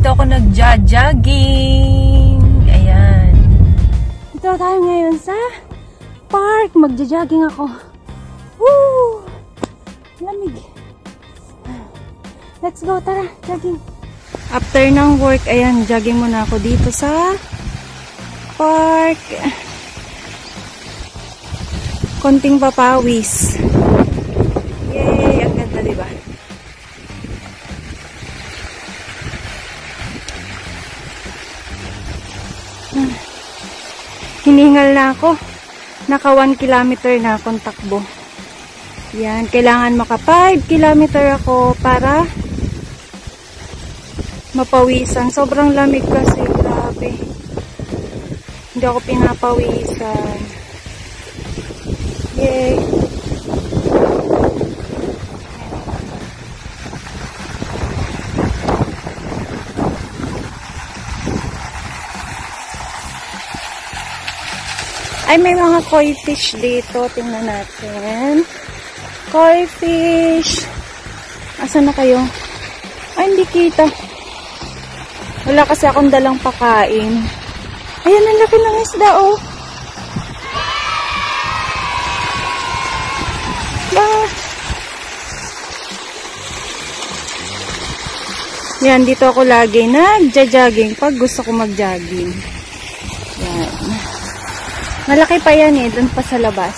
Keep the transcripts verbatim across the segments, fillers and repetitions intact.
dito ako nagja-jogging. Ayan. Dito tayo ngayon sa park. Magja-jogging ako. Woo! Lamig. Let's go, tara, jogging. After ng work, ayan, jogging muna ako dito sa park. Konting papawis. Yay! Ang ganda, diba? Hiningal na ako. Naka one kilometer na akong takbo. Yan. Kailangan maka five kilometer ako para mapawisan. Sobrang lamig kasi. Grabe. Hindi ako pinapawisan. Yay! Ay, may mga koi fish dito. Tingnan natin. Koi fish. Asan na kayo? Ay, hindi kita. Wala kasi akong dalang pakain. Ayan, ang laki ng isda, oh. Ah. Yan, dito ako lagi nagja-jogging pag gusto ko mag-jogging. Yan. Malaki pa yan eh, dun pa sa labas.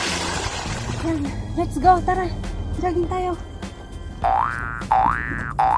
Yan, let's go, tara. Jogging tayo.